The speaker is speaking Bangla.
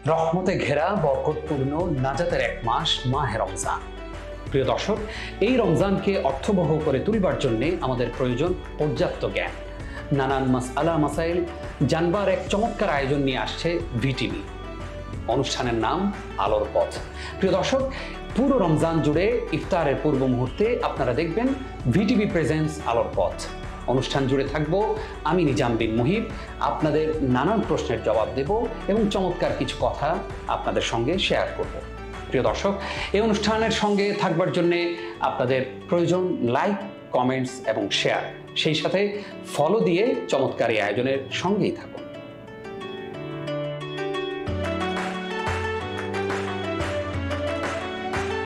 রহমতে ঘেরা বরকতপূর্ণ নাজাতের এক মাস মাহে রমজান। প্রিয় দর্শক, এই রমজানকে অর্থবহ করে তুলবার জন্য আমাদের প্রয়োজন পর্যাপ্ত জ্ঞান। নানান মাসআলা মাসাইল জানবার এক চমৎকার আয়োজন নিয়ে আসছে ভিটিভি। অনুষ্ঠানের নাম আলোর পথ। প্রিয় দর্শক, পুরো রমজান জুড়ে ইফতারের পূর্ব মুহূর্তে আপনারা দেখবেন ভিটিভি প্রেজেন্স আলোর পথ। অনুষ্ঠান জুড়ে থাকবো আমি নিজাম বিন মুহিব, আপনাদের নানান প্রশ্নের জবাব দেব এবং চমৎকার কিছু কথা আপনাদের সঙ্গে শেয়ার করব। প্রিয় দর্শক, এই অনুষ্ঠানের সঙ্গে থাকবার জন্যে আপনাদের প্রয়োজন লাইক, কমেন্টস এবং শেয়ার, সেই সাথে ফলো দিয়ে চমৎকার এই আয়োজনের সঙ্গেই থাকুন।